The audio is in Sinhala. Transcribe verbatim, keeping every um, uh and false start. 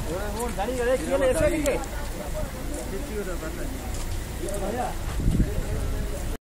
Dari dari kiri esok ni ke? Thank you.